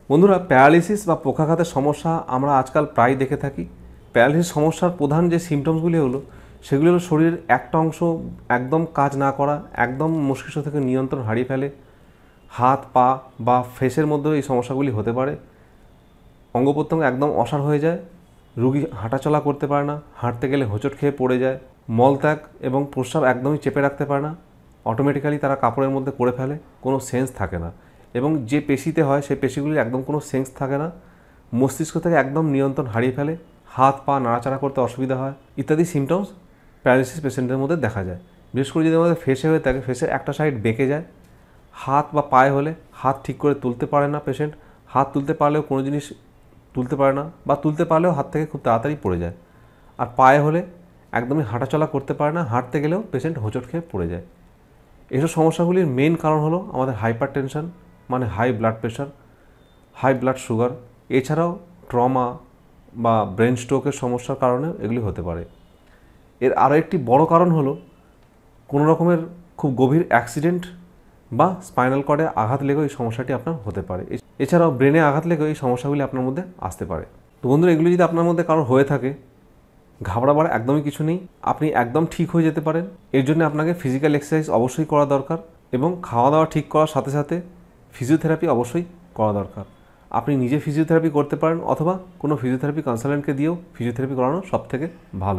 বন্ধুরা, প্যারালিসিস বা পক্ষাঘাতের সমস্যা আমরা আজকাল প্রায় দেখে থাকি। প্যারালিসিস সমস্যার প্রধান যে সিমটমসগুলি হলো সেগুলি হলো শরীরের একটা অংশ একদম কাজ না করা, একদম মস্তিষ্ক থেকে নিয়ন্ত্রণ হারিয়ে ফেলে, হাত পা বা ফেসের মধ্যে এই সমস্যাগুলি হতে পারে, অঙ্গ প্রত্যঙ্গ একদম অসাড় হয়ে যায়, রুগী হাঁটাচলা করতে পারে না, হাঁটতে গেলে হোঁচট খেয়ে পড়ে যায়, মলত্যাগ এবং প্রস্রাব একদমই চেপে রাখতে পারে না, অটোমেটিক্যালি তারা কাপড়ের মধ্যে করে ফেলে, কোনো সেন্স থাকে না, এবং যে পেশিতে হয় সেই পেশিগুলির একদম কোনো সেন্স থাকে না, মস্তিষ্ক থেকে একদম নিয়ন্ত্রণ হারিয়ে ফেলে, হাত পা নাড়াচাড়া করতে অসুবিধা হয় ইত্যাদি সিমটমস প্যারালিসিস পেশেন্টের মধ্যে দেখা যায়। বিশেষ করে যদি আমাদের ফেসে হয়ে থাকে, ফেসের একটা সাইড বেঁকে যায়, হাত বা পায়ে হলে হাত ঠিক করে তুলতে পারে না পেশেন্ট, হাত তুলতে পারলেও কোনো জিনিস তুলতে পারে না, বা তুলতে পারলেও হাত থেকে খুব তাড়াতাড়ি পড়ে যায়, আর পায়ে হলে একদমই হাঁটাচলা করতে পারে না, হাঁটতে গেলেও পেশেন্ট হোঁচট খেয়ে পড়ে যায়। এইসব সমস্যাগুলির মেইন কারণ হলো আমাদের হাইপার টেনশন, মানে high blood pressure, high blood sugar, এছাড়াও ট্রমা বা ব্রেন স্ট্রোকের সমস্যার কারণে এগুলি হতে পারে। এর আরও একটি বড় কারণ হলো কোনো রকমের খুব গভীর অ্যাক্সিডেন্ট বা স্পাইনাল কর্ডে আঘাত লেগেও এই সমস্যাটি আপনার হতে পারে। এছাড়াও ব্রেনে আঘাত লেগেও এই সমস্যাগুলি আপনার মধ্যে আসতে পারে। তো বন্ধুরা, এগুলি যদি আপনার মধ্যে কারোর হয়ে থাকে, ঘাবড়াবার একদমই কিছু নেই, আপনি একদম ঠিক হয়ে যেতে পারেন। এর জন্য আপনাকে ফিজিক্যাল এক্সারসাইজ অবশ্যই করা দরকার, এবং খাওয়া দাওয়া ঠিক করার সাথে সাথে ফিজিওথেরাপি অবশ্যই করা দরকার। আপনি নিজে ফিজিওথেরাপি করতে পারেন, অথবা কোনো ফিজিওথেরাপি কনসালটেন্টকে দিয়েও ফিজিওথেরাপি করানো সবথেকে ভালো।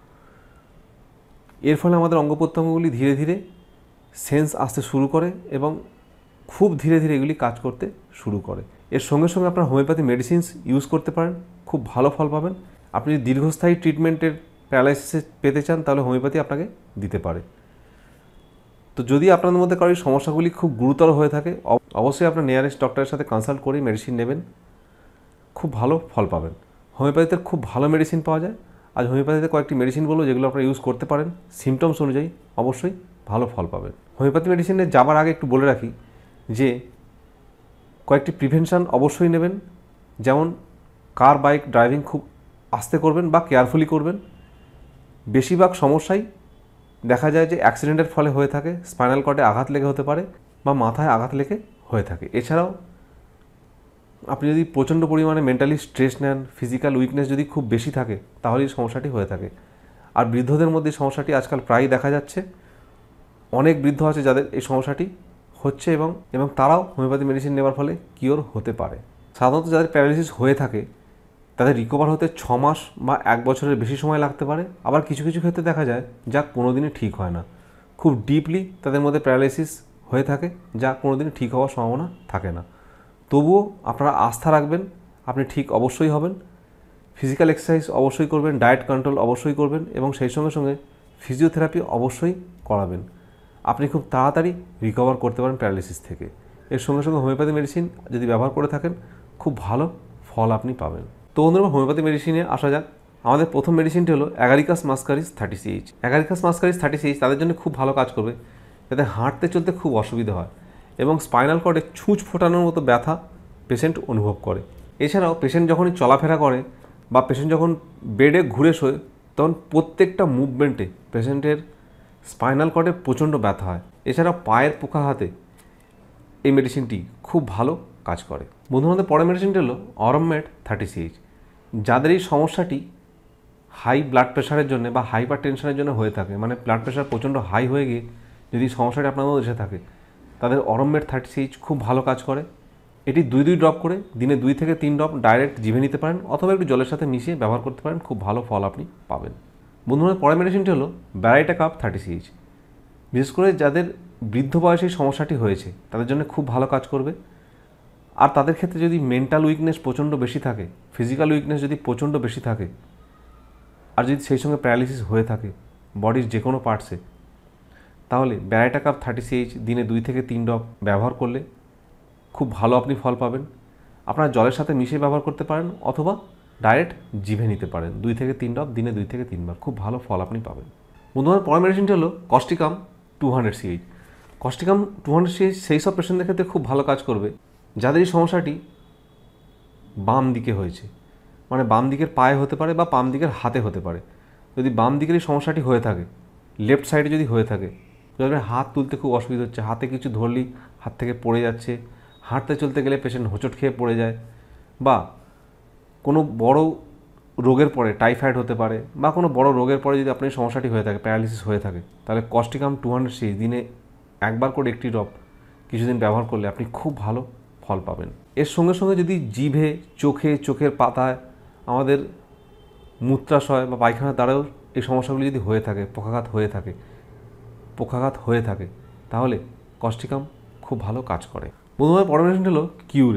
এর ফলে আমাদের অঙ্গ প্রত্যঙ্গগুলি ধীরে ধীরে সেন্স আসতে শুরু করে এবং খুব ধীরে ধীরে এগুলি কাজ করতে শুরু করে। এর সঙ্গে সঙ্গে আপনার হোমিওপ্যাথি মেডিসিনস ইউজ করতে পারেন, খুব ভালো ফল পাবেন। আপনি যদি দীর্ঘস্থায়ী ট্রিটমেন্টের প্যারালাইসিসে পেতে চান, তাহলে হোমিওপ্যাথি আপনাকে দিতে পারে। তো যদি আপনাদের মধ্যে কারোর সমস্যাগুলি খুব গুরুতর হয়ে থাকে, অবশ্যই আপনার নিয়ারেস্ট ডক্টরের সাথে কনসাল্ট করে মেডিসিন নেবেন, খুব ভালো ফল পাবেন। হোমিওপ্যাথিতে খুব ভালো মেডিসিন পাওয়া যায়। আজ হোমিওপ্যাথিতে কয়েকটি মেডিসিন বলবো যেগুলো আপনারা ইউজ করতে পারেন, সিমটমস অনুযায়ী অবশ্যই ভালো ফল পাবেন। হোমিওপ্যাথি মেডিসিনে যাবার আগে একটু বলে রাখি যে কয়েকটি প্রিভেনশন অবশ্যই নেবেন, যেমন কার বাইক ড্রাইভিং খুব আস্তে করবেন বা কেয়ারফুলি করবেন। বেশিরভাগ সমস্যাই দেখা যায় যে অ্যাক্সিডেন্টের ফলে হয়ে থাকে, স্পাইনাল কর্ডে আঘাত লেগে হতে পারে বা মাথায় আঘাত লেগে হয়ে থাকে। এছাড়াও আপনি যদি প্রচণ্ড পরিমাণে মেন্টালি স্ট্রেস নেন, ফিজিক্যাল উইকনেস যদি খুব বেশি থাকে, তাহলে এই সমস্যাটি হয়ে থাকে। আর বৃদ্ধদের মধ্যে এই সমস্যাটি আজকাল প্রায়ই দেখা যাচ্ছে। অনেক বৃদ্ধ আছে যাদের এই সমস্যাটি হচ্ছে, এবং তারাও হোমিওপ্যাথি মেডিসিন নেওয়ার ফলে কিওর হতে পারে। সাধারণত যাদের প্যারালিসিস হয়ে থাকে তাদের রিকভার হতে 6 মাস বা 1 বছরের বেশি সময় লাগতে পারে। আবার কিছু কিছু ক্ষেত্রে দেখা যায় যা কোনোদিনই ঠিক হয় না, খুব ডিপলি তাদের মধ্যে প্যারালাইসিস হয়ে থাকে, যা কোনোদিনই ঠিক হওয়ার সম্ভাবনা থাকে না। তবুও আপনারা আস্থা রাখবেন, আপনি ঠিক অবশ্যই হবেন। ফিজিক্যাল এক্সারসাইজ অবশ্যই করবেন, ডায়েট কন্ট্রোল অবশ্যই করবেন, এবং সেই সঙ্গে সঙ্গে ফিজিওথেরাপি অবশ্যই করাবেন। আপনি খুব তাড়াতাড়ি রিকভার করতে পারেন প্যারালিসিস থেকে। এর সঙ্গে সঙ্গে হোমিওপ্যাথি মেডিসিন যদি ব্যবহার করে থাকেন, খুব ভালো ফল আপনি পাবেন। তো বন্ধুরা, হোমিওপ্যাথি মেডিসিনে আসা যাক। আমাদের প্রথম মেডিসিনটি হলো অ্যাগারিকাস মাস্কারিস 30CH। অ্যাগারিকাস মাস্কারিস 30CH তাদের জন্য খুব ভালো কাজ করবে যাদের হাঁটতে চলতে খুব অসুবিধা হয় এবং স্পাইনাল কর্ডে ছুঁচ ফোটানোর মতো ব্যথা পেশেন্ট অনুভব করে। এছাড়াও পেশেন্ট যখনই চলাফেরা করে বা পেশেন্ট যখন বেডে ঘুরে শোয়, তখন প্রত্যেকটা মুভমেন্টে পেশেন্টের স্পাইনাল কর্ডে প্রচণ্ড ব্যথা হয়। এছাড়াও পায়ের পক্ষাঘাতে এই মেডিসিনটি খুব ভালো কাজ করে। বন্ধুরা, আমাদের পরের মেডিসিনটি হলো অরমমেড 30CH। যাদের এই সমস্যাটি হাই ব্লাড প্রেশারের জন্য বা হাইপার টেনশনের জন্য হয়ে থাকে, মানে ব্লাড প্রেশার প্রচণ্ড হাই হয়ে গিয়ে যদি সমস্যাটি আপনার মধ্যে এসে থাকে, তাদের অরমমেড 30CH খুব ভালো কাজ করে। এটি 2 ড্রপ করে দিনে 2 থেকে 3 ড্রপ ডাইরেক্ট জিভে নিতে পারেন, অথবা একটু জলের সাথে মিশিয়ে ব্যবহার করতে পারেন, খুব ভালো ফল আপনি পাবেন। বন্ধুরা, পরের মেডিসিনটি হলো ব্যারাইটাকাপ 30CH। বিশেষ করে যাদের বৃদ্ধ বয়সে সমস্যাটি হয়েছে তাদের জন্য খুব ভালো কাজ করবে। আর তাদের ক্ষেত্রে যদি মেন্টাল উইকনেস প্রচণ্ড বেশি থাকে, ফিজিক্যাল উইকনেস যদি প্রচণ্ড বেশি থাকে, আর যদি সেই সঙ্গে প্যারালিসিস হয়ে থাকে বডির যে কোনো পার্টসে, তাহলে ব্যারাইটাকাপ 30CH দিনে 2 থেকে 3 ড্রপ ব্যবহার করলে খুব ভালো আপনি ফল পাবেন। আপনারা জলের সাথে মিশিয়ে ব্যবহার করতে পারেন, অথবা ডাইরেক্ট জিভে নিতে পারেন। 2 থেকে 3 ড্রপ দিনে 2 থেকে 3 বার, খুব ভালো ফল আপনি পাবেন। বন্ধুরা, পরের মেডিসিনটি হলো কস্টিকাম 200CH। কস্টিকাম 200CH সেই সব পেশেন্টদের ক্ষেত্রে খুব ভালো কাজ করবে যাদের এই সমস্যাটি বাম দিকে হয়েছে, মানে বাম দিকের পায়ে হতে পারে বা বাম দিকের হাতে হতে পারে। যদি বাম দিকের এই সমস্যাটি হয়ে থাকে, লেফট সাইডে যদি হয়ে থাকে, যাদের হাত তুলতে খুব অসুবিধা হচ্ছে, হাতে কিছু ধরলেই হাত থেকে পড়ে যাচ্ছে, হাঁটতে চলতে গেলে পেশেন্ট হোঁচট খেয়ে পড়ে যায়, বা কোনো বড় রোগের পরে টাইফয়েড হতে পারে বা কোনো বড় রোগের পরে যদি আপনার সমস্যাটি হয়ে থাকে, প্যারালিসিস হয়ে থাকে, তাহলে কস্টিকাম 200cc দিনে একবার করে একটি ড্রপ কিছুদিন ব্যবহার করলে আপনি খুব ভালো ফল পাবেন। এর সঙ্গে সঙ্গে যদি জিভে, চোখে, চোখের পাতায়, আমাদের মূত্রাশয় বা পায়খানার দ্বারাও এই সমস্যাগুলি যদি হয়ে থাকে, পক্ষাঘাত হয়ে থাকে তাহলে কস্টিকাম খুব ভালো কাজ করে। বন্ধুরা, পরের মেডিসিন হলো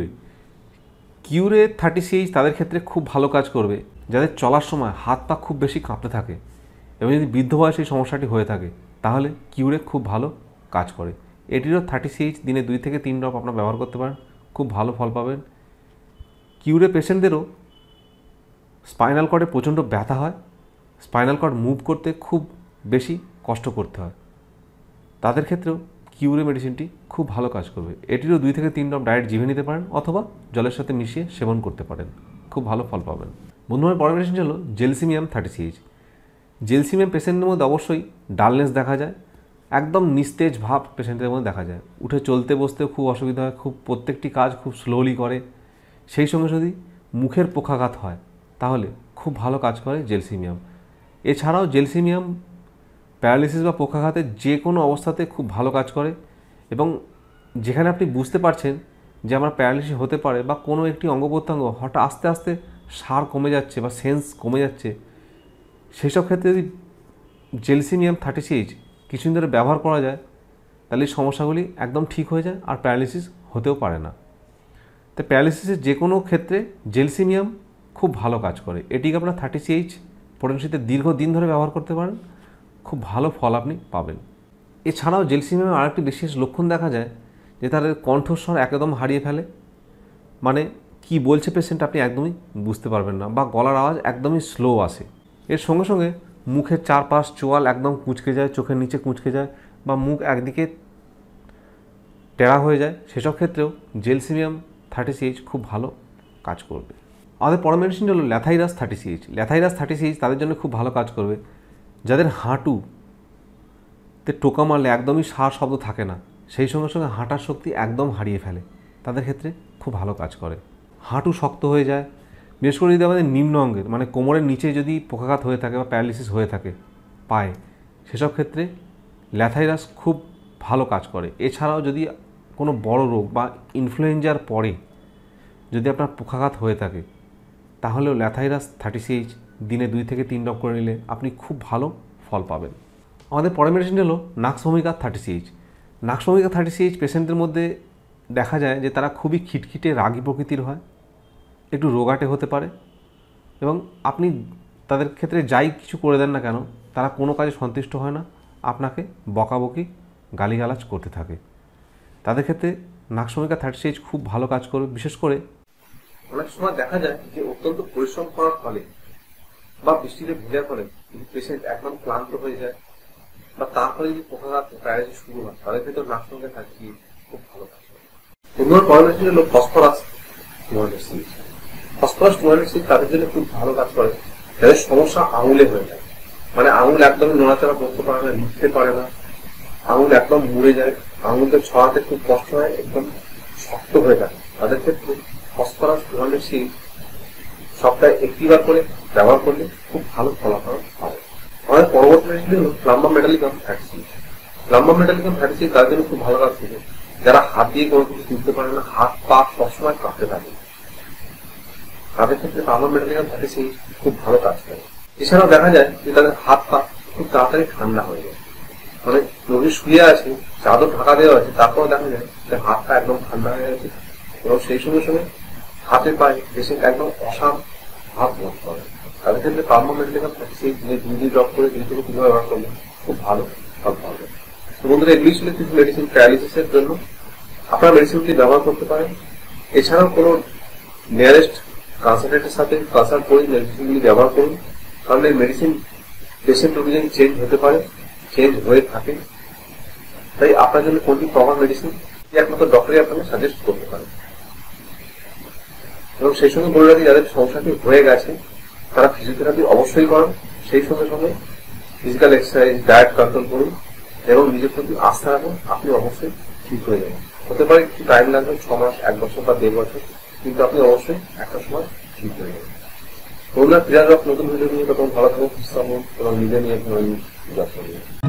কিউরে 30CH তাদের ক্ষেত্রে খুব ভালো কাজ করবে যাদের চলার সময় হাত পা খুব বেশি কাঁপতে থাকে এবং যদি বৃদ্ধ বয়সে এই সমস্যাটি হয়ে থাকে তাহলে কিউরে খুব ভালো কাজ করে। এটিরও 30CH দিনে 2 থেকে 3 ড্রপ আপনারা ব্যবহার করতে পারেন, খুব ভালো ফল পাবেন। কিউরে পেশেন্টদেরও স্পাইনাল কর্ডে প্রচণ্ড ব্যথা হয়, স্পাইনাল কর্ড মুভ করতে খুব বেশি কষ্ট করতে হয়, তাদের ক্ষেত্রেও কিউরে মেডিসিনটি খুব ভালো কাজ করবে। এটিরও 2 থেকে 3 ড্রপ ডাইরেক্ট জিভে নিতে পারেন অথবা জলের সাথে মিশিয়ে সেবন করতে পারেন, খুব ভালো ফল পাবেন। বন্ধুরা, পরের মেডিসিন হলো জেলসিমিয়াম 30CH। জেলসিমিয়াম পেশেন্টের মধ্যে অবশ্যই ডালনেস দেখা যায়, একদম নিস্তেজ ভাব পেশেন্টের মধ্যে দেখা যায়, উঠে চলতে বসতেও খুব অসুবিধা হয়, খুব প্রত্যেকটি কাজ খুব স্লোলি করে। সেই সঙ্গে যদি মুখের পক্ষাঘাত হয় তাহলে খুব ভালো কাজ করে জেলসিমিয়াম। এছাড়াও জেলসিমিয়াম প্যারালিসিস বা পক্ষাঘাতের যে কোনো অবস্থাতে খুব ভালো কাজ করে, এবং যেখানে আপনি বুঝতে পারছেন যে আমার প্যারালিসিস হতে পারে বা কোনো একটি অঙ্গ প্রত্যঙ্গ হঠাৎ আস্তে আস্তে সার কমে যাচ্ছে বা সেন্স কমে যাচ্ছে, সেই সব ক্ষেত্রে যদি জেলসিমিয়াম 30CH কিছুদিন ধরে ব্যবহার করা যায় তাহলে এই সমস্যাগুলি একদম ঠিক হয়ে যায় আর প্যারালিসিস হতেও পারে না। তো প্যারালিসিসের যে কোনো ক্ষেত্রে জেলসিমিয়াম খুব ভালো কাজ করে। এটিকে আপনার 30CH পোটেনশিতে দীর্ঘদিন ধরে ব্যবহার করতে পারেন, খুব ভালো ফল আপনি পাবেন। এছাড়াও জেলসিমিয়ামের আরেকটি বিশেষ লক্ষণ দেখা যায় যে তাদের কণ্ঠস্বর একদম হারিয়ে ফেলে, মানে কি বলছে পেশেন্ট আপনি একদমই বুঝতে পারবেন না, বা গলার আওয়াজ একদমই স্লো আসে। এর সঙ্গে সঙ্গে মুখের চারপাশ চোয়াল একদম কুঁচকে যায়, চোখের নিচে কুঁচকে যায় বা মুখ একদিকে টেরা হয়ে যায়, সেসব ক্ষেত্রেও জেলসিমিয়াম 30CH খুব ভালো কাজ করবে। আমাদের পরের মেডিসিন হলো ল্যাথাইরাস 30CH। ল্যাথাইরাস 30CH তাদের জন্য খুব ভালো কাজ করবে যাদের হাঁটুতে টোকা মারলে একদমই সার শব্দ থাকে না, সেই সঙ্গে সঙ্গে হাঁটার শক্তি একদম হারিয়ে ফেলে, তাদের ক্ষেত্রে খুব ভালো কাজ করে। হাঁটু শক্ত হয়ে যায়, বিশেষ করে যদি আমাদের নিম্ন অঙ্গের মানে কোমরের নিচে যদি পক্ষাঘাত হয়ে থাকে বা প্যারালিসিস হয়ে থাকে পায়ে, সেসব ক্ষেত্রে ল্যাথাইরাস খুব ভালো কাজ করে। এছাড়াও যদি কোনো বড় রোগ বা ইনফ্লুয়েঞ্জার পরে যদি আপনার পক্ষাঘাত হয়ে থাকে তাহলেও ল্যাথাইরাস 30CH দিনে 2 থেকে 3 ড্রপ করে নিলে আপনি খুব ভালো ফল পাবেন। আমাদের পরের মেডিসিন হলো নাক্সভূমিকা 30CH। নাক্সভূমিকা 30CH পেশেন্টদের মধ্যে দেখা যায় যে তারা খুবই খিটখিটে রাগী প্রকৃতির হয়, একটু রোগাটে হতে পারে, এবং আপনি তাদের ক্ষেত্রে যাই কিছু করে দেন না কেন তারা কোনো কাজে সন্তুষ্ট হয় না, আপনাকে বকাবকি গালিগালাজ করতে থাকে। তাদের ক্ষেত্রে নাক্সভূমিকা 30CH খুব ভালো কাজ করবে। বিশেষ করে অনেক সময় দেখা যায় যে অত্যন্ত পরিশ্রম করার ফলে বা বৃষ্টিতে ভেজার ফলে পেশেন্ট একদম ক্লান্ত হয়ে যায় বা তারপরে যদি পক্ষাঘাত প্যারালিসিস শুরু হয়, তাদের ক্ষেত্রে নাক্সভূমিকা 30CH খুব ভালো কাজ করে। অন্য পরামর্শ হলো ফসফরাস 200CH। ফসফরাস 200CH তাদের জন্য খুব ভালো কাজ করে যাদের সমস্যা আঙুলে হয়ে যায়, মানে আঙুল একদম নড়াচড়া করতে পারে না, লিখতে পারে না, আঙুল একদম মুড়ে যায়, আঙুলকে ছড়াতে খুব কষ্ট হয়, একদম শক্ত হয়ে যায়, তাদের ক্ষেত্রে ফসফরাস 200CH সপ্তাহে একটিবার করে ব্যবহার করলে খুব ভালো ফলাফল পাবে। আমাদের পরবর্তী মেডিসিন হলো plumbum metallicum 30CH। Plumbum metallicum 30CH তাদের জন্য খুব ভালো কাজ করে যারা হাত দিয়ে কোনো কিছু তুলতে পারে না, হাত পা সবসময় কাঁপতে থাকে, তাদের ক্ষেত্রে প্লাম্বাম মেটালিকাম 30CH খুব ভালো কাজ করে। এছাড়াও দেখা যায় যে তাদের হাত পা খুব তাড়াতাড়ি ঠান্ডা হয়ে যায়, মানে রোগী শুয়ে আছে, চাদর ঢাকা দেওয়া আছে, তারপর দেখা যায় যে হাতটা একদম ঠান্ডা হয়ে গেছে, এবং সেই সঙ্গে সঙ্গে হাতে পায়ে পেশেন্ট একদম অসাম ভাব বোধ করে। তাদের ক্ষেত্রে প্লাম্বাম মেটালিকাম 30CH দিনে 2 ড্রপ করে 2 থেকে 3 বার ব্যবহার করলে খুব ভালো ফল পাবে। তো বন্ধুরা, এগুলি ছিল কিছু মেডিসিন প্যারালিসিসের জন্য, আপনারা মেডিসিনটি ব্যবহার করতে পারেন। এছাড়াও কোনো নিয়ারেস্ট কনসালটেন্টের সাথে কনসাল্ট করে মেডিসিনগুলি ব্যবহার করুন, কারণ এই মেডিসিন পেশেন্ট অনুযায়ী চেঞ্জ হতে পারে, চেঞ্জ হয়ে থাকে, তাই আপনার জন্য কোনটি প্রপার মেডিসিন একমাত্র ডক্টরই আপনাকে সাজেস্ট করতে পারে। এবং সেই সঙ্গে বলে রাখি, যাদের সমস্যাটি হয়ে গেছে তারা ফিজিওথেরাপি অবশ্যই করেন, সেই সঙ্গে সঙ্গে ফিজিক্যাল এক্সারসাইজ, ডায়েট কন্ট্রোল করুন এবং নিজের প্রতি আস্থা রাখুন, আপনি অবশ্যই ঠিক হয়ে যাবেন। হতে পারে একটু টাইম লাগবে, 6 মাস, 1 বছর বা 1.5 বছর, কিন্তু আপনি অবশ্যই একটা সময় ঠিক হয়ে যাবেন। করোনা ফিরে আসবে নতুন ভিডিও নিয়ে। তখন ভালো থাকুন, সুস্থ থাকুন এবং নিজে নিয়ে যত্ন নিন।